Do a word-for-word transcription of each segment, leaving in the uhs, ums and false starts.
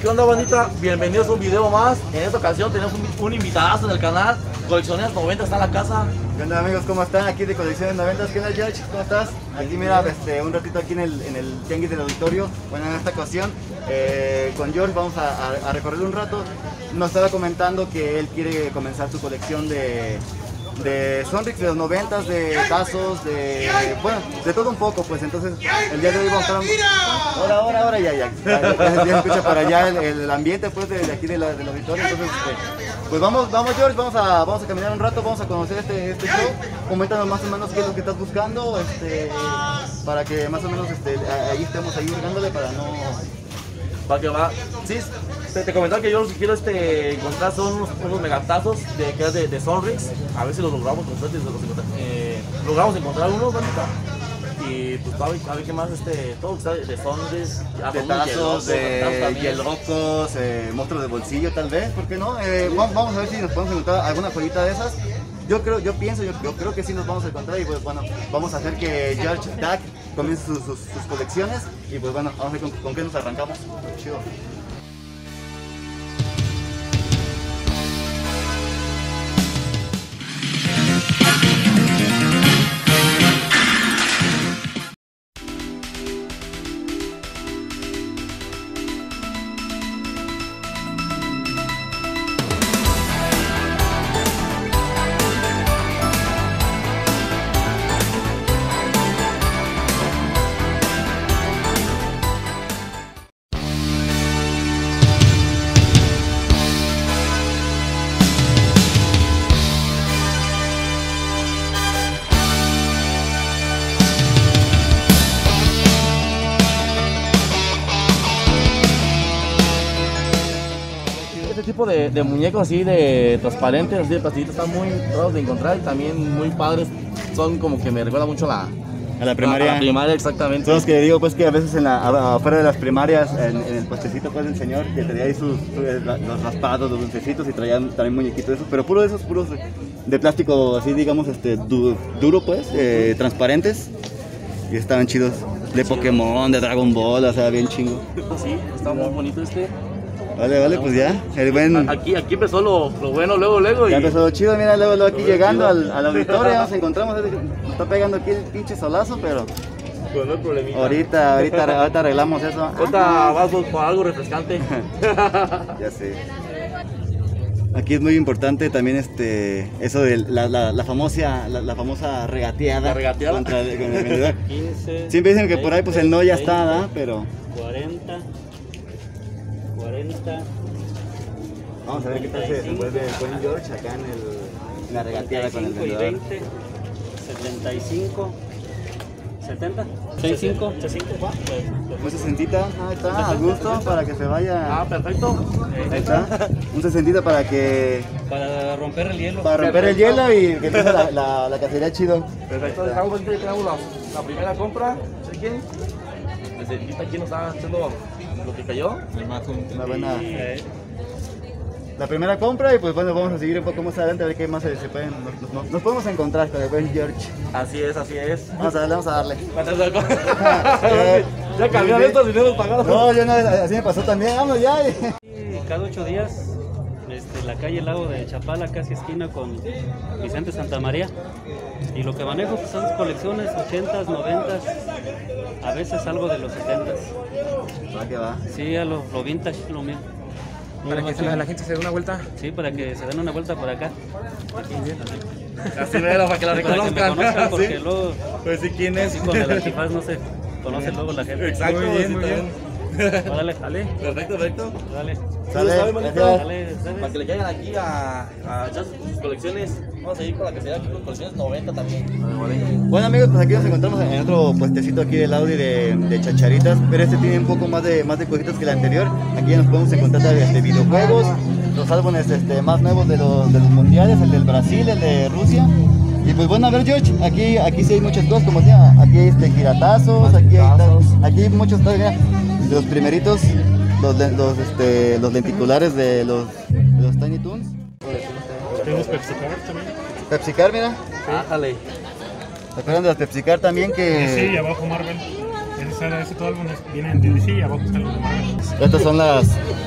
¿Qué onda, bandita? Bienvenidos a un video más. En esta ocasión tenemos un, un invitadazo en el canal. Colecciones noventa está en la casa. ¿Qué onda, amigos? ¿Cómo están? Aquí de Colecciones noventa. ¿Qué onda, George? ¿Cómo estás? Aquí mira, este, un ratito aquí en el, en el tianguis del auditorio. Bueno, en esta ocasión eh, con George vamos a, a, a recorrer un rato. Nos estaba comentando que él quiere comenzar su colección de de Sonrix de los noventas, de tazos, de bueno, de todo un poco, pues. Entonces el día de hoy vamos a estar ahora, ahora, ahora, ya, ya, ya, ya, ya escucha para allá el, el ambiente, pues, de, de aquí de la, del auditorio. Entonces, este, pues vamos, vamos, George, vamos a, vamos a caminar un rato, vamos a conocer este, este show. Coméntanos más o menos qué es lo que estás buscando, este, para que más o menos, este, ahí estemos ahí hurgándole para no... Va que va. Sí, te, te comentaba que yo lo que quiero este, encontrar son unos, unos megatazos de, que es de, de Sonrix. A ver si los logramos con suerte, los encontrar, eh, logramos encontrar unos, bandita. Y pues a ver, a ver qué más, este, todo que está de Sonrix, de tazos, de hielrocos, eh, monstruos de bolsillo tal vez, ¿por qué no? Eh, vamos, vamos a ver si nos podemos encontrar alguna joyita de esas. Yo creo, yo pienso, yo, yo creo que sí nos vamos a encontrar y pues bueno, vamos a hacer que George Duck comience sus, sus, sus colecciones y pues bueno, vamos a ver con, con qué nos arrancamos. Chido. Tipo de, de muñecos así de transparentes, así de plastillitos, están muy raros de encontrar y también muy padres. Son como que me recuerda mucho a la, a la primaria. A la primaria, exactamente. Son los que digo, pues, que a veces en la, afuera de las primarias, en, en el puestecito, pues, del señor, que traía ahí sus, sus, los raspados, los dulcecitos y traían también muñequitos de esos, pero puro de esos, puros de, de plástico así, digamos, este, du, duro, pues, eh, transparentes. Y estaban chidos. De Pokémon, de Dragon Ball, o sea, bien chingo. Sí, está muy bonito este. Vale, vale, pues ya, el buen... Aquí, aquí empezó lo, lo bueno, luego, luego. Ya y... empezó lo chido, mira, luego, luego aquí llegando al, al auditorio, nos encontramos, nos está pegando aquí el pinche solazo, pero... Pues no hay problemita. Ahorita, ahorita, ahorita arreglamos eso. Ahorita vas por algo refrescante. Ya sé. Aquí es muy importante también este, eso de la, la, la, famosa, la, la famosa regateada. La regateada. Contra el, con el vendedor. quince, siempre dicen que por ahí pues el no ya está, ¿verdad? Pero... cuarenta, cuarenta. Vamos a ver qué tal se desenvuelve el buen George acá en, el, en la regateada con el vendedor. veinte, setenta y cinco, setenta, sesenta y cinco, sesenta y cinco, Un sesentita, ahí está, a gusto, para que se vaya. Ah, perfecto. Ahí está, un sesentita para que... para romper el hielo. Para romper el hielo y que empiece la, la, la cacería chido. Perfecto, dejamos que tenemos la, la primera compra. ¿Sí quién? Desde aquí nos está haciendo lo que cayó. Una buena... La primera compra y pues bueno, vamos a seguir un poco más adelante a ver qué más se pueden, nos, nos, nos podemos encontrar con el buen George. Así es, así es. Vamos a darle, vamos a darle. Ya cambiaron estos dineros pagados. No, yo no, así me pasó también, vamos ya. Cada ocho días, este, la calle Lago de Chapala, casi esquina con Vicente Santa María. Y lo que manejo pues, son colecciones ochentas, noventas, a veces algo de los setentas. Va que va. Sí, a lo, lo vintage, lo mío. Para que se, la gente se dé una vuelta. Sí, para que se den una vuelta por acá. Aquí, así mero, para que la reconozcan. Para que me conozcan, porque ¿Sí? luego... Pues sí, ¿quién es? Sí, con el antifaz no se conoce luego la gente. Exacto, Muy bien, sí, muy también. Dale, dale, Perfecto, perfecto. dale. Sale, ¿Sabe, manito? gracias. Dale, Para que dale. le caigan aquí a, a echar sus colecciones. Vamos a seguir con la que se da aquí con colecciones noventa también. Bueno amigos, pues aquí nos encontramos en otro puestecito aquí del Audi de, de chacharitas, pero este tiene un poco más de, más de cositas que el anterior. Aquí ya nos podemos encontrar este, videojuegos, los álbumes este, más nuevos de los, de los mundiales, el del Brasil, el de Rusia. Y pues bueno, a ver George, aquí, aquí sí hay muchas cosas, como decía, aquí hay este, giratazos, aquí hay, aquí hay muchos, mira, de los primeritos, los, los, este, los lenticulares de los, de los Tiny Toons. Tenemos PepsiCar también. PepsiCar, mira. Ájale. ¿Se acuerdan de las PepsiCar también que...? Sí, y abajo Marvel. Ese, ese todo álbum es- viene en D C y abajo está el de Marvel. Estas son las,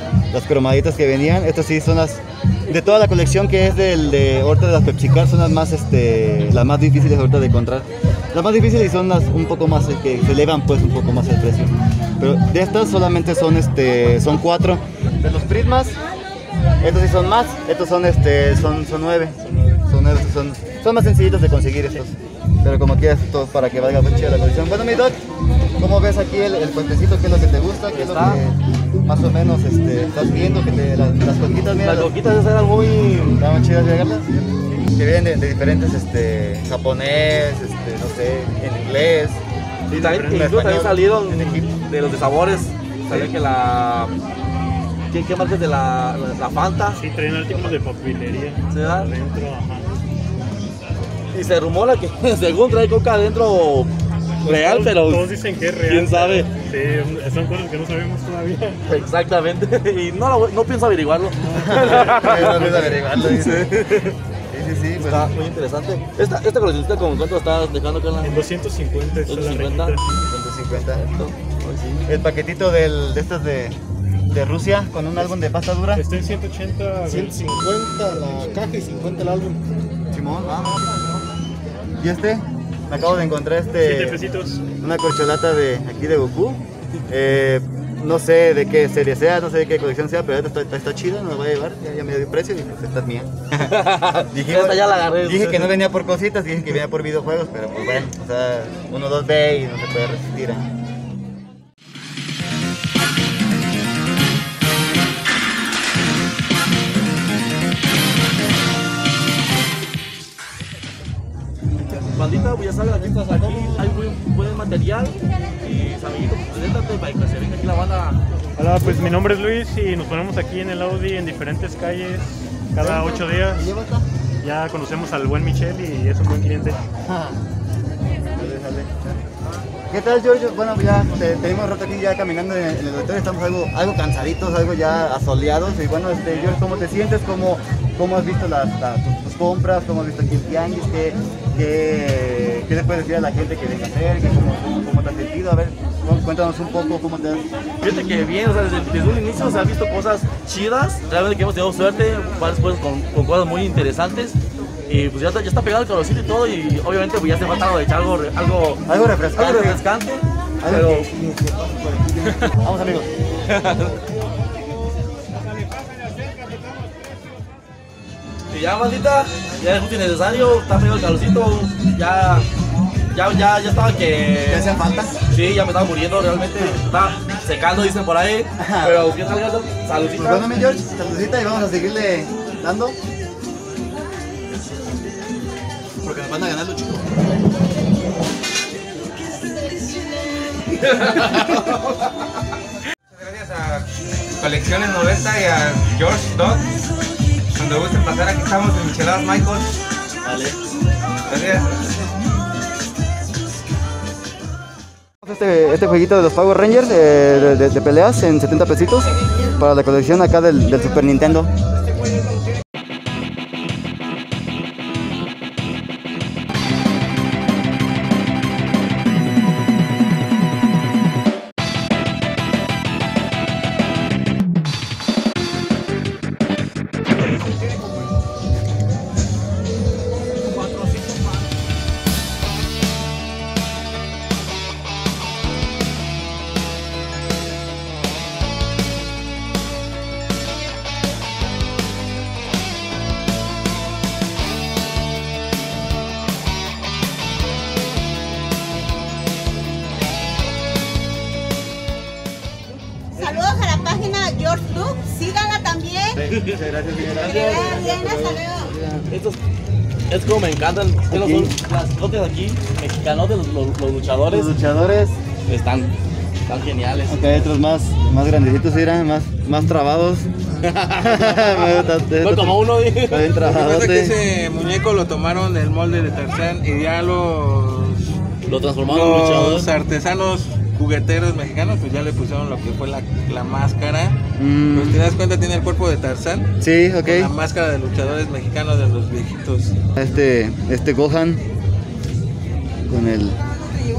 las cromaditas que venían. Estas sí son las de toda la colección que es del de ahorita de las PepsiCard, son las más este las más difíciles ahorita de encontrar. Las más difíciles y son las un poco más eh, que se elevan pues un poco más el precio. Pero de estas solamente son este son cuatro. De los Prismas, estos sí son más, estos son este son son nueve. Son nueve, son son más sencillitos de conseguir estos. Pero como quieras, todo para que valga mucho la colección. Bueno, mi Doc, ¿cómo ves aquí el, el puentecito? ¿Qué es lo que te gusta? ¿Qué es lo que más o menos este, estás viendo? Que te, las, las coquitas, mira. Las coquitas esas eran muy... Estaban chidas de verlas. Que vienen de, de diferentes, este, japonés, este, no sé, en inglés. Y también, en incluso español, también salieron en Egipto. de los de sabores. Salió que la... ¿Qué, qué marca es de la, la, la Fanta? Sí, traen artículos de papelería. ¿Sí, verdad? Adentro, ajá. Y se rumora que según trae coca adentro real, todos, pero todos dicen que es real. quién sabe. Sí, son cosas que no sabemos todavía. Exactamente, y no, lo- no pienso averiguarlo. No pienso averiguarlo, dice. Sí, sí, sí. Pues, Está muy interesante. Esta, esta coleccionista, ¿con cuánto estás dejando acá en la En doscientos cincuenta está la doscientos cincuenta? rejita. ciento cincuenta. El paquetito del, de estos de, de Rusia con un álbum de pasta dura. Está en ciento ochenta. ciento cincuenta la caja y cincuenta el álbum. Simón, vamos. ¿Y este? Me acabo de encontrar siete este pesitos. una corcholata de aquí de Goku. Eh, no sé de qué serie sea, no sé de qué colección sea, pero esta está, está chida, me la voy a llevar. Ya, ya me dio precio y pues esta es mía. Dijimos- Esta ya la agarré. Dije que no venía por cositas, dije que venía por videojuegos, pero pues bueno, o sea, uno dos ve y no se puede resistir. ¿eh? Bandita, pues ya saben, aquí, aquí hay buen, buen material. Y amiguito, pues preséntate para que se venga aquí la banda. Hola, pues mi nombre es Luis y nos ponemos aquí en el Audi en diferentes calles cada ocho días. Ya conocemos al buen Michel y es un buen cliente. ¿Qué tal, George? Bueno, ya te, tenemos un rato aquí ya caminando en, en el auditorio, estamos algo, algo cansaditos, algo ya asoleados. Y bueno, este, George, ¿cómo te sientes? ¿Cómo, cómo has visto las, la- tus, tus compras? ¿Cómo has visto aquí el tianguis? ¿Qué, qué, qué le puedes decir a la gente que venga a hacer? ¿Qué, cómo, cómo, ¿Cómo te has sentido? A ver, cuéntanos un poco cómo te has... Fíjate que bien, o sea, desde, desde un inicio se han visto cosas chidas. Realmente que hemos tenido suerte, varias cosas con, con cosas muy interesantes. Y pues ya está, ya está pegado el calorcito y todo. Y obviamente pues ya se falta algo de echar algo, re- algo, Algo refrescante. algo refrescante. Algo Pero que- que- que pase por aquí. Vamos, amigos. y ya, maldita, ya es justo innecesario. Está pegado el calorcito. Ya, ya, ya, ya estaba que. ¿Qué hacían falta? Sí, ya me estaba muriendo realmente. Estaba secando, dicen por ahí. Pero ¿qué tal, gato? Pues Saludcita. bueno, mi George, saludcita y vamos a seguirle dando. Porque me van a ganar los chicos. Gracias a Colecciones noventa y a George Dodd. Cuando gusten pasar, aquí estamos en Micheladas Michael. Vale. Gracias. Este, este jueguito de los Power Rangers eh, de, de- de peleas en setenta pesitos para la colección acá del, del Super Nintendo. Saludos a la página George Luke, síganla también. Muchas gracias, Que le vaya bien, hasta luego. Estos, es como me encantan. que los- Aquí. Las cotes aquí, mexicanotes, los, los, los luchadores, Los luchadores, están, están geniales. acá hay otros más, más grandecitos, mira, más, más trabados. Me gusta, Fue como uno, dije. Está bien Lo que pasa es que trabadote. ese muñeco lo tomaron del molde de Tarzán y ya los, Lo transformaron en los luchador. artesanos jugueteros mexicanos pues ya le pusieron lo que fue la, la máscara. Mm, Pues te das cuenta, tiene el cuerpo de Tarzán. sí, con La ok. máscara de luchadores mexicanos de los viejitos. Este, este Gohan con el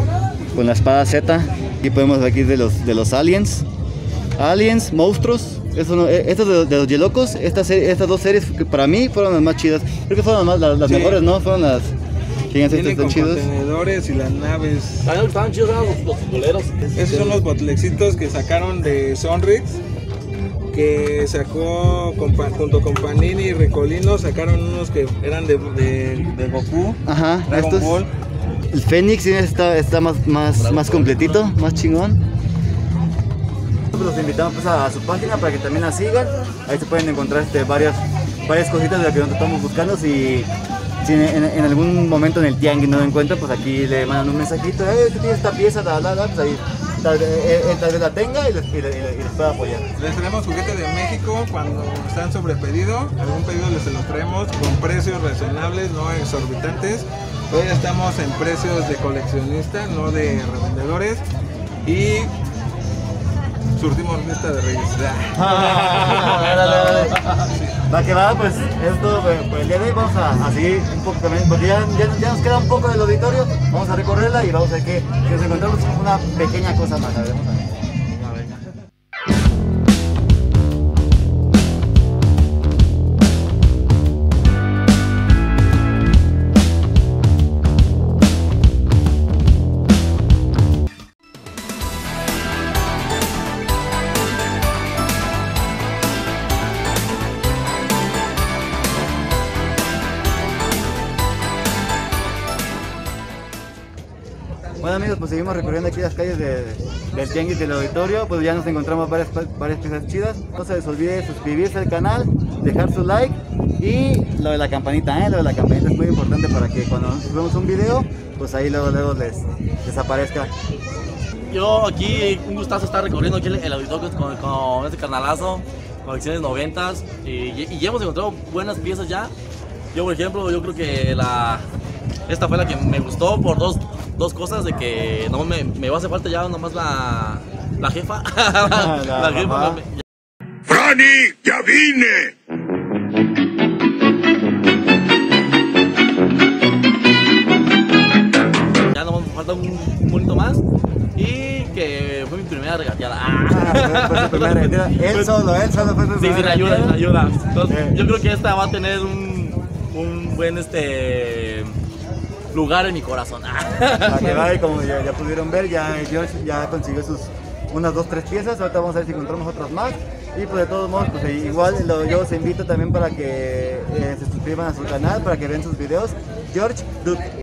con la espada Z. Aquí podemos ver aquí de los de los aliens. Aliens, monstruos. Eso no, eh, estos de, de los Yelocos, estas, estas dos series que para mí fueron las más chidas. Creo que fueron las, las, las sí. mejores, ¿no? Fueron las que Vienen con chidos. Contenedores y las naves. A mí me estaban chidos los, los futboleros. Esos sí. son los botlexitos que sacaron de Sonrix, que sacó con, junto con Panini y Ricolino, sacaron unos que eran de, de, de Goku. Ajá, Dragon estos, Ball. El Fénix está, está más, más, más completito, más chingón. Los invitamos pues a, a su página para que también la sigan. Ahí se pueden encontrar este, varias, varias cositas de las que nosotros estamos buscando. Si, si en, en, en algún momento en el tianguis no lo encuentran, pues aquí le mandan un mensajito. Eh, ¿qué tiene esta pieza? Da, da, da, pues ahí tal, él, él tal vez la tenga y les, y, les, y les pueda apoyar. Les traemos juguetes de México cuando están sobre pedido. Algún pedido les se los traemos con precios razonables, no exorbitantes. Hoy estamos en precios de coleccionista, no de revendedores. Y surtimos lista de reyes. Va que va, pues es todo por el día de hoy. Vamos a, a seguir un poco también, porque ya, ya, ya nos queda un poco del auditorio. Vamos a recorrerla y vamos a ver que, que nos encontramos una pequeña cosa más. A ver, vamos a ver. Bueno amigos, pues seguimos recorriendo aquí las calles de, del tianguis del auditorio. Pues ya nos encontramos varias, varias piezas chidas. No se les olvide suscribirse al canal, dejar su like y lo de la campanita, ¿eh? Lo de la campanita es muy importante para que cuando subamos un video, pues ahí luego, luego les, les aparezca. Yo aquí, un gustazo estar recorriendo aquí el, el auditorio con, con este carnalazo, colecciones noventas, y, y ya hemos encontrado buenas piezas ya. Yo por ejemplo, yo creo que la... esta fue la que me gustó por dos, dos cosas, de que no me, me va a hacer falta ya nomás la, la jefa. la, la, la jefa me, ya. ¡Franny, ya vine! Ya nomás me falta un, un bonito más. Y que fue mi primera regateada. Ah, fue su primera regateada. Él solo, él solo fue su sí, primera sí, ayuda, regateada. ayuda. Entonces, eh. yo creo que esta va a tener un, un buen este... lugar en mi corazón. Para que vaya, como ya, ya pudieron ver, ya George ya consiguió sus unas dos, tres piezas. Ahorita vamos a ver si encontramos otras más. Y pues de todos modos, pues igual lo, yo los invito también para que eh, se suscriban a su canal, para que vean sus videos. George Duke.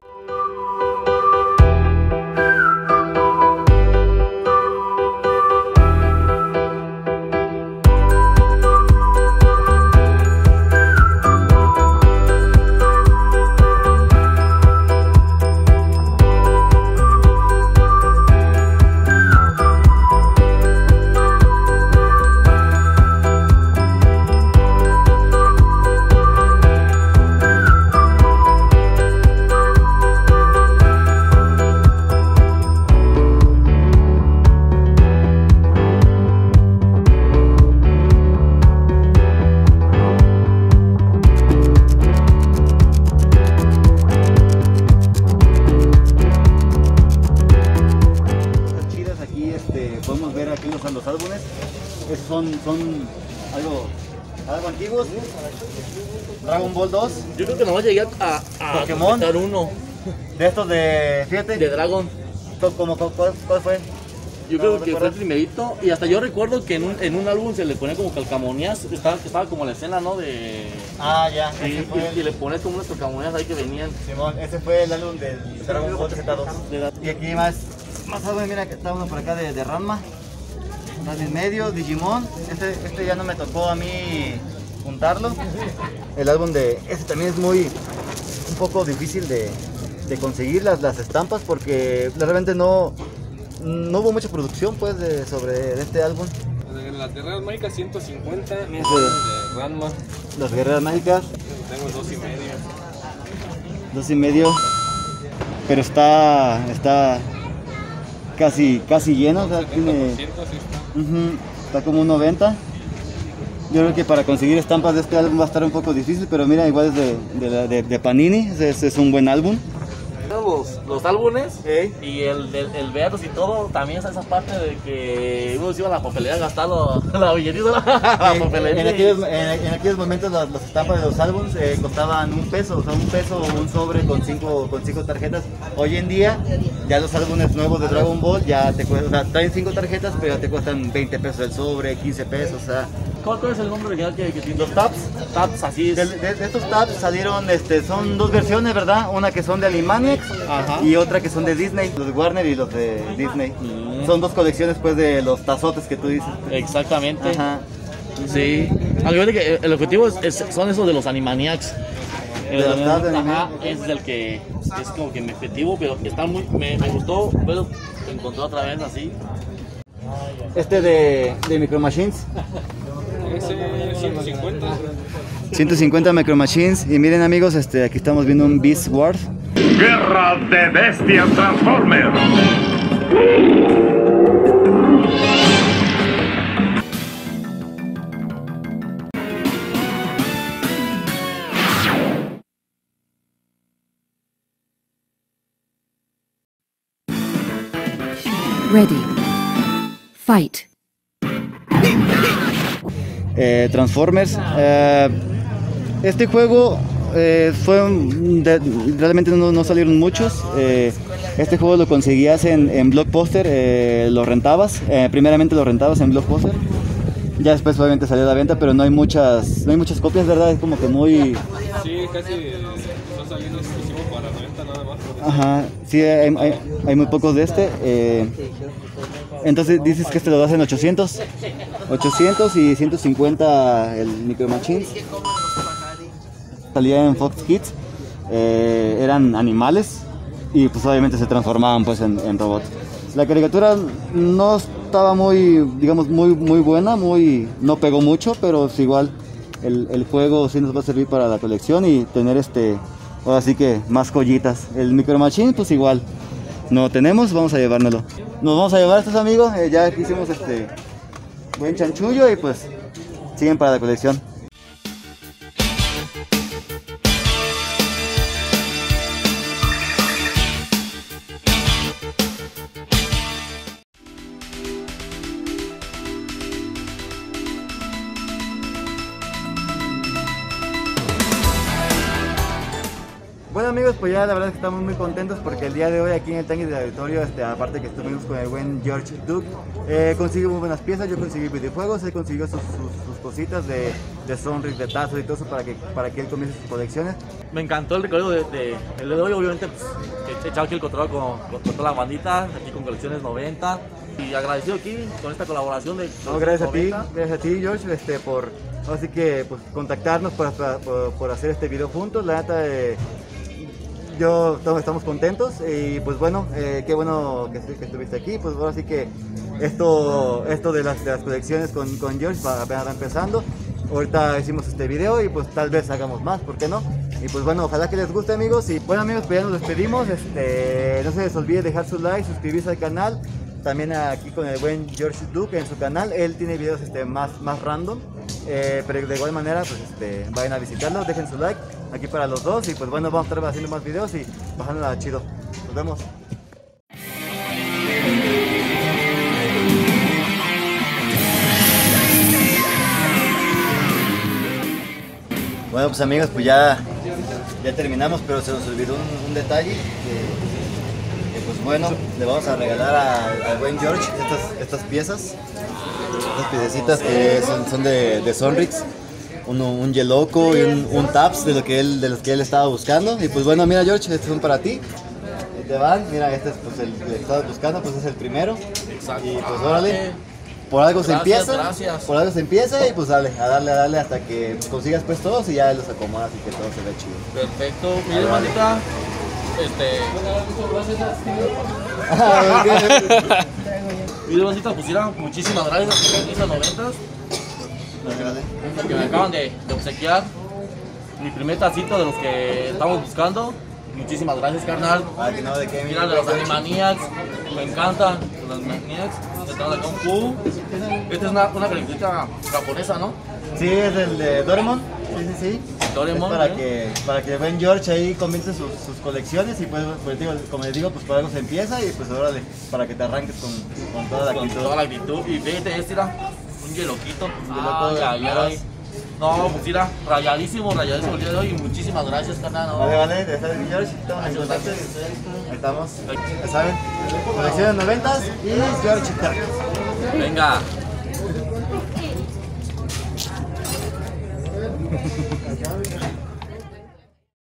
Los álbumes, esos son, son algo, algo antiguos. Dragon Ball dos. Yo creo que nomás llegué a, a Pokémon. uno. De estos de, fíjate. De Dragon. ¿Cómo, cuál, ¿Cuál fue? Yo creo que fue el primerito. Y hasta yo recuerdo que en un, en un álbum se le pone como calcamonías. Estaba, estaba como la escena, ¿no? De... Ah, ya. Sí, y, el... y le pones como unas calcamonías ahí que venían. Simón, ese fue el álbum del Dragon Ball Z dos. Y aquí más, más álbumes, mira que está uno por acá de, de Ranma. Más en medio, Digimon. Este, este ya no me tocó a mí juntarlo. El álbum de... Este también es muy... un poco difícil de, de conseguir las, las estampas porque realmente no... no hubo mucha producción pues de, sobre este álbum. Las Guerreras Mágicas ciento cincuenta, sí. De Ranma. Las Guerreras Mágicas. Tengo dos y medio. Dos y medio. Pero está... está casi, casi lleno. O sea, tiene, sí está. Uh-huh, está como un noventa. Yo creo que para conseguir estampas de este álbum va a estar un poco difícil, pero mira, igual es de, de, de, de Panini, es, es un buen álbum. los, los álbumes Ey. y el, el, el verlos y todo, también está esa parte de que uno se iba a la papelería a gastar lo- la billetita, la En, papelería. en aquellos, en, en aquellos momentos las, las estampas de los álbumes eh, costaban un peso, o sea, un peso o un sobre con cinco, con cinco tarjetas. Hoy en día, ya los álbumes nuevos de Dragon Ball ya te cuestan, o sea, traen cinco tarjetas, pero ya te cuestan veinte pesos el sobre, quince pesos, o sea. ¿Cuál, cuál es el nombre original que, que tiene? Los tabs, Tabs, así es. de, de- de estos tabs salieron, este, son dos versiones, ¿verdad? Una que son de Animaniacs Ajá. y otra que son de Disney, los de Warner y los de Disney. Mm. Son dos colecciones pues de los tazotes que tú dices. Exactamente. Ajá. Sí. Aunque fíjate que el objetivo es, es- son esos de los Animaniacs. De los tabs de Ajá, Animaniacs. ese es el que es como que mi objetivo, pero está muy, me, me gustó, pero encontré otra vez así. Este de, de Micro Machines. Ese ciento cincuenta. ciento cincuenta Micro Machines. Y miren amigos, este, aquí estamos viendo un Beast Wars. Guerra de bestias Transformers. Ready. Fight. eh, Transformers. Eh, este juego eh, fue un- de- realmente no, no salieron muchos. Eh, este juego lo conseguías en, en Blockbuster, eh, lo rentabas. Eh, primeramente lo rentabas en Blockbuster. Ya después obviamente salió a la venta, pero no hay muchas, no hay muchas copias, ¿verdad? Es como que muy. Sí, casi está saliendo exclusivo para renta nada más. Ajá, sí, hay, hay- hay muy pocos de este. eh, entonces dices que este lo das en ochocientos. ochocientos y ciento cincuenta el Micro Machines. Salía en Fox Kids. eh, eran animales y pues obviamente se transformaban pues en, en robots. La caricatura no estaba muy, digamos, muy, muy buena, muy, no pegó mucho, pero es igual el, el juego sí nos va a servir para la colección y tener este, ahora sí que más joyitas. El Micro Machine pues igual, no tenemos, vamos a llevárnoslo. Nos vamos a llevar a estos amigos, eh, ya aquí hicimos este buen chanchullo y pues siguen para la colección. Bueno amigos, pues ya la verdad es que estamos muy contentos porque el día de hoy aquí en el Tianguis del Auditorio, este, aparte que estuvimos con el buen George Duke, eh, conseguí muy buenas piezas, yo conseguí videojuegos, él consiguió sus, sus- sus cositas de, de Sonrix, de tazos y todo eso para que, para que él comience sus colecciones. Me encantó el recorrido de, de, el de hoy, obviamente, pues, he echado aquí el control con, con, con toda la bandita, aquí con colecciones noventa, y agradecido aquí con esta colaboración de No, gracias a ti, noventa. gracias a ti George, este, por así que pues, contactarnos para, para- por, por hacer este video juntos, la neta eh, yo todos estamos contentos y pues bueno, eh, qué bueno que, que estuviste aquí, pues ahora sí que esto, esto de, las, de las colecciones con, con George va, apenas va empezando. Ahorita hicimos este video y pues tal vez hagamos más, ¿por qué no? Y pues bueno, ojalá que les guste amigos y bueno amigos, pues ya nos despedimos, este, no se les olvide dejar su like, suscribirse al canal. También aquí con el buen George Duke en su canal, él tiene videos este, más, más random, eh, pero de igual manera pues este, vayan a visitarlo, dejen su like aquí para los dos y pues bueno, vamos a estar haciendo más videos y bajándola chido. Nos vemos. Bueno pues amigos, pues ya, ya terminamos, pero se nos olvidó un, un detalle que, que, pues bueno, le vamos a regalar a- al buen George estas, estas piezas, estas piececitas que son, son de, de Sonrix, uno, un Yeloco y un, un Taps de, lo que él, de los que él estaba buscando. Y pues bueno, mira George, estos son para ti. Ahí te van, mira, este es pues, el que estabas buscando, pues es el primero. Exacto. Y pues órale. Por algo se Gracias, empieza, gracias. por algo se empieza y pues dale, a darle, a darle hasta que consigas pues todos y ya los acomodas y que todo se vea chido. Perfecto, mi hermanita. Este. Mi hermanita, pusiera muchísimas gracias a esas noventas que me acaban de, de obsequiar. Mi primer tacito de los que estamos buscando. Muchísimas gracias, carnal. Ah, que no, de qué, Mira, de los Animaniacs, me encantan los Animaniacs. Están de Kung Fu. Esta es una, una caricatura japonesa, ¿no? Sí, es el de Doraemon. Sí, sí, sí. Doraemon, para, ¿eh? que, para que el buen George ahí comience sus, sus colecciones y pues, pues digo, como les digo, pues por algo se empieza y pues órale, para que te arranques con, con toda la Con actitud. toda la actitud. Y fíjate, este era un yeloquito. Un yeloco Ay, de ay, primeras. ay. No, pues mira, rayadísimo, rayadísimo el día de hoy. Y muchísimas gracias, carnal. No. Vale, vale, de estar en George, estamos en contacto. Ahí estamos, ya saben, colecciones noventas y George Tech. Venga.